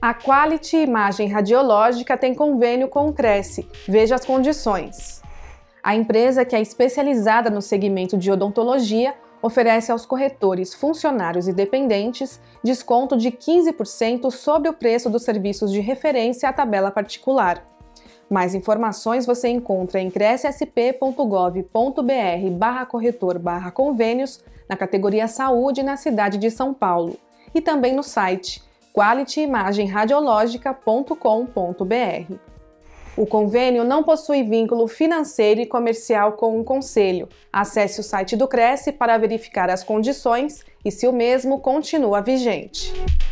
A Quality Imagem Radiológica tem convênio com o Cresce. Veja as condições. A empresa, que é especializada no segmento de odontologia, oferece aos corretores, funcionários e dependentes desconto de 15% sobre o preço dos serviços de referência à tabela particular. Mais informações você encontra em crescsp.gov.br/corretor/convênios na categoria Saúde na cidade de São Paulo e também no site qualityimagenradiologica.com.br. O convênio não possui vínculo financeiro e comercial com o Conselho. Acesse o site do Cresce para verificar as condições e se o mesmo continua vigente.